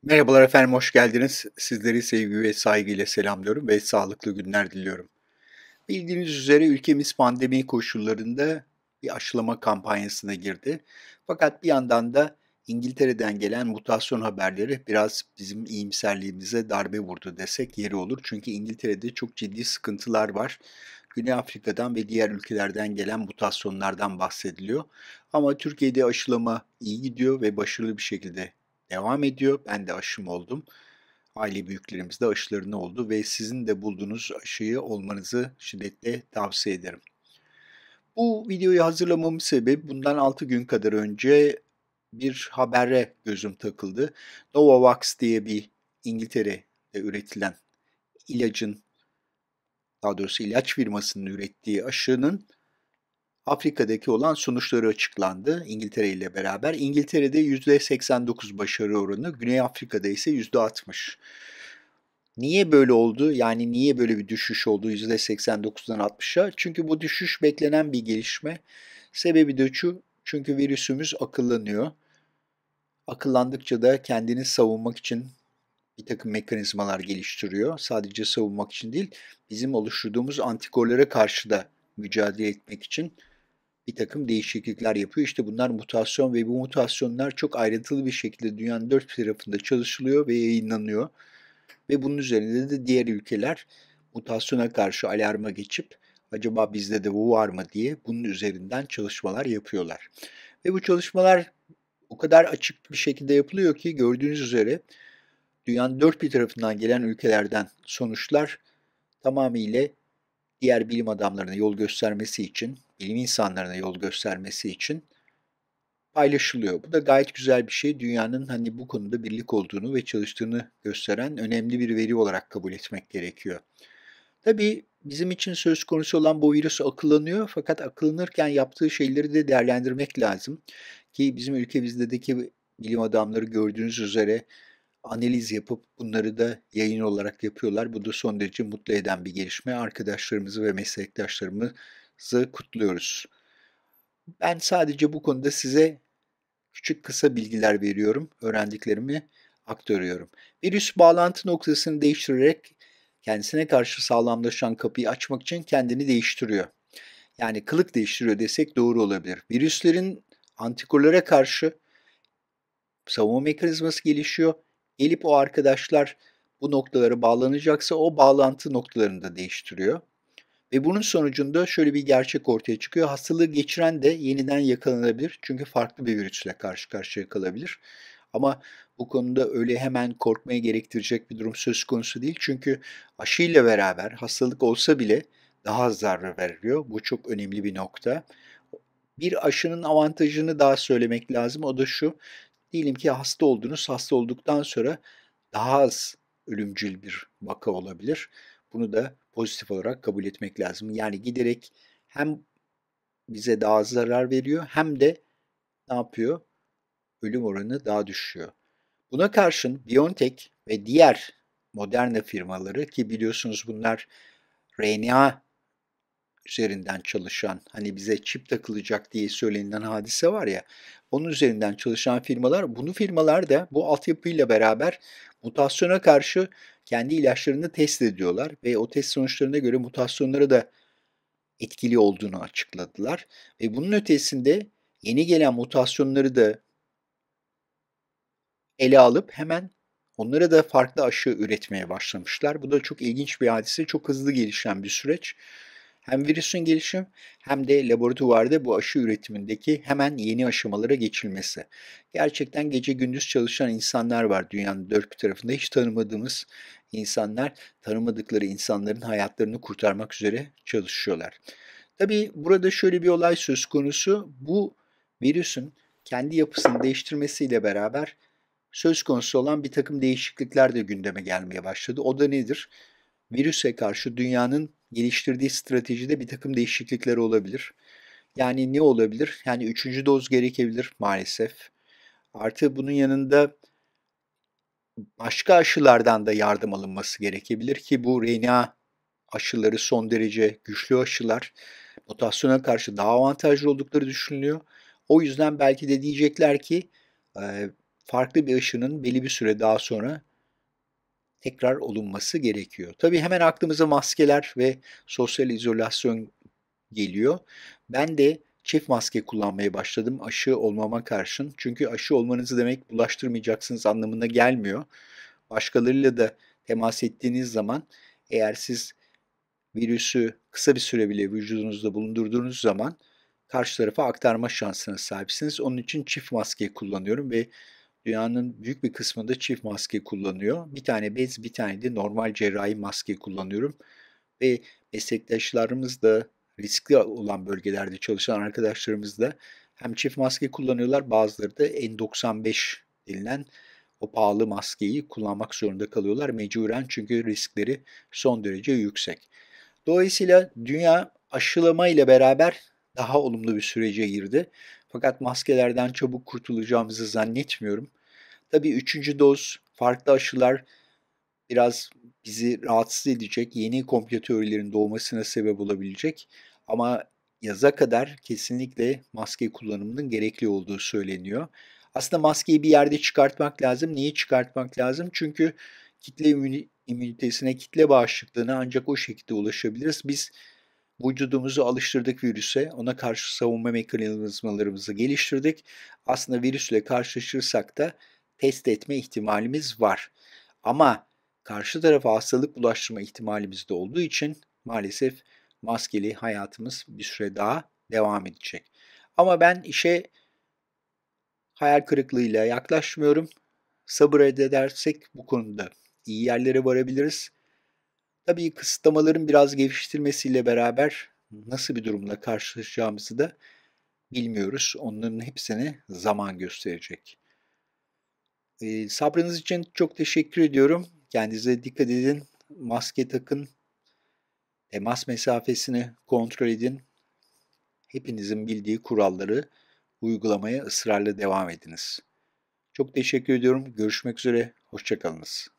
Merhabalar efendim, hoş geldiniz. Sizleri sevgi ve saygıyla selamlıyorum ve sağlıklı günler diliyorum. Bildiğiniz üzere ülkemiz pandemi koşullarında bir aşılama kampanyasına girdi. Fakat bir yandan da İngiltere'den gelen mutasyon haberleri biraz bizim iyimserliğimize darbe vurdu desek yeri olur. Çünkü İngiltere'de çok ciddi sıkıntılar var. Güney Afrika'dan ve diğer ülkelerden gelen mutasyonlardan bahsediliyor. Ama Türkiye'de aşılama iyi gidiyor ve başarılı bir şekilde devam ediyor. Ben de aşım oldum. Aile büyüklerimiz de aşılarını oldu ve sizin de bulduğunuz aşıyı olmanızı şiddetle tavsiye ederim. Bu videoyu hazırlamamın sebebi bundan 6 gün kadar önce bir habere gözüm takıldı. Novavax diye bir İngiltere'de üretilen ilacın, daha doğrusu ilaç firmasının ürettiği aşının Afrika'daki olan sonuçları açıklandı İngiltere ile beraber. İngiltere'de %89 başarı oranı, Güney Afrika'da ise %60. Niye böyle oldu? Yani niye böyle bir düşüş oldu %89'dan 60'a? Çünkü bu düşüş beklenen bir gelişme. Sebebi de şu, çünkü virüsümüz akıllanıyor. Akıllandıkça da kendini savunmak için bir takım mekanizmalar geliştiriyor. Sadece savunmak için değil, bizim oluşturduğumuz antikorlara karşı da mücadele etmek için bir takım değişiklikler yapıyor. İşte bunlar mutasyon ve bu mutasyonlar çok ayrıntılı bir şekilde dünyanın dört tarafında çalışılıyor ve yayınlanıyor. Ve bunun üzerinde de diğer ülkeler mutasyona karşı alarma geçip acaba bizde de bu var mı diye bunun üzerinden çalışmalar yapıyorlar. Ve bu çalışmalar o kadar açık bir şekilde yapılıyor ki gördüğünüz üzere dünyanın dört bir tarafından gelen ülkelerden sonuçlar tamamıyla diğer bilim adamlarına yol göstermesi için, bilim insanlarına yol göstermesi için paylaşılıyor. Bu da gayet güzel bir şey. Dünyanın hani bu konuda birlik olduğunu ve çalıştığını gösteren önemli bir veri olarak kabul etmek gerekiyor. Tabii bizim için söz konusu olan bu virüs akıllanıyor fakat akıllanırken yaptığı şeyleri de değerlendirmek lazım. Ki bizim ülkemizdeki bilim adamları gördüğünüz üzere analiz yapıp bunları da yayın olarak yapıyorlar. Bu da son derece mutlu eden bir gelişme. Arkadaşlarımızı ve meslektaşlarımızı kutluyoruz. Ben sadece bu konuda size küçük kısa bilgiler veriyorum, öğrendiklerimi aktarıyorum. Virüs bağlantı noktasını değiştirerek kendisine karşı sağlamlaşan kapıyı açmak için kendini değiştiriyor. Yani kılık değiştiriyor desek doğru olabilir. Virüslerin antikorlara karşı savunma mekanizması gelişiyor. Gelip o arkadaşlar bu noktalara bağlanacaksa o bağlantı noktalarını da değiştiriyor. Ve bunun sonucunda şöyle bir gerçek ortaya çıkıyor. Hastalığı geçiren de yeniden yakalanabilir. Çünkü farklı bir virüsle karşı karşıya kalabilir. Ama bu konuda öyle hemen korkmaya gerektirecek bir durum söz konusu değil. Çünkü aşıyla beraber hastalık olsa bile daha az zarar veriyor. Bu çok önemli bir nokta. Bir aşının avantajını daha söylemek lazım. O da şu. Diyelim ki hasta oldunuz. Hasta olduktan sonra daha az ölümcül bir vaka olabilir. Bunu da pozitif olarak kabul etmek lazım. Yani giderek hem bize daha az zarar veriyor hem de ne yapıyor? Ölüm oranı daha düşüyor. Buna karşın BioNTech ve diğer Moderna firmaları ki biliyorsunuz bunlar RNA üzerinden çalışan, hani bize çip takılacak diye söylenilen hadise var ya, onun üzerinden çalışan firmalar, bunu firmalar da bu altyapıyla beraber mutasyona karşı kendi ilaçlarını test ediyorlar ve o test sonuçlarına göre mutasyonlara da etkili olduğunu açıkladılar. Ve bunun ötesinde yeni gelen mutasyonları da ele alıp hemen onlara da farklı aşı üretmeye başlamışlar. Bu da çok ilginç bir hadise, çok hızlı gelişen bir süreç. Hem virüsün gelişim hem de laboratuvarda bu aşı üretimindeki hemen yeni aşamalara geçilmesi. Gerçekten gece gündüz çalışan insanlar var dünyanın dört bir tarafında. Hiç tanımadığımız insanlar, tanımadıkları insanların hayatlarını kurtarmak üzere çalışıyorlar. Tabii burada şöyle bir olay söz konusu. Bu virüsün kendi yapısını değiştirmesiyle beraber söz konusu olan bir takım değişiklikler de gündeme gelmeye başladı. O da nedir? Virüse karşı dünyanın geliştirdiği stratejide bir takım değişiklikler olabilir. Yani ne olabilir? Yani üçüncü doz gerekebilir maalesef. Artı bunun yanında başka aşılardan da yardım alınması gerekebilir ki bu RNA aşıları son derece güçlü aşılar. Mutasyona karşı daha avantajlı oldukları düşünülüyor. O yüzden belki de diyecekler ki farklı bir aşının belli bir süre daha sonra tekrar olunması gerekiyor. Tabii hemen aklımıza maskeler ve sosyal izolasyon geliyor. Ben de çift maske kullanmaya başladım aşı olmama karşın. Çünkü aşı olmanız demek bulaştırmayacaksınız anlamına gelmiyor. Başkalarıyla da temas ettiğiniz zaman eğer siz virüsü kısa bir süre bile vücudunuzda bulundurduğunuz zaman karşı tarafa aktarma şansına sahipsiniz. Onun için çift maske kullanıyorum ve dünyanın büyük bir kısmında çift maske kullanıyor. Bir tane bez, bir tane de normal cerrahi maske kullanıyorum. Ve meslektaşlarımız da riskli olan bölgelerde çalışan arkadaşlarımız da hem çift maske kullanıyorlar, bazıları da N95 denilen o pahalı maskeyi kullanmak zorunda kalıyorlar mecburen çünkü riskleri son derece yüksek. Dolayısıyla dünya aşılama ile beraber daha olumlu bir sürece girdi. Fakat maskelerden çabuk kurtulacağımızı zannetmiyorum. Tabii üçüncü doz, farklı aşılar biraz bizi rahatsız edecek, yeni komplo teorilerinin doğmasına sebep olabilecek. Ama yaza kadar kesinlikle maske kullanımının gerekli olduğu söyleniyor. Aslında maskeyi bir yerde çıkartmak lazım. Niye çıkartmak lazım? Çünkü kitle immünitesine, kitle bağışıklığına ancak o şekilde ulaşabiliriz. Biz vücudumuzu alıştırdık virüse, ona karşı savunma mekanizmalarımızı geliştirdik. Aslında virüsle karşılaşırsak da test etme ihtimalimiz var. Ama karşı tarafa hastalık bulaştırma ihtimalimiz de olduğu için maalesef maskeli hayatımız bir süre daha devam edecek. Ama ben işe hayal kırıklığıyla yaklaşmıyorum. Sabır edersek bu konuda iyi yerlere varabiliriz. Tabii kısıtlamaların biraz gevşetilmesiyle beraber nasıl bir durumla karşılaşacağımızı da bilmiyoruz. Onların hepsini zaman gösterecek. Sabrınız için çok teşekkür ediyorum. Kendinize dikkat edin. Maske takın. Temas mesafesini kontrol edin. Hepinizin bildiği kuralları uygulamaya ısrarla devam ediniz. Çok teşekkür ediyorum. Görüşmek üzere. Hoşça kalınız.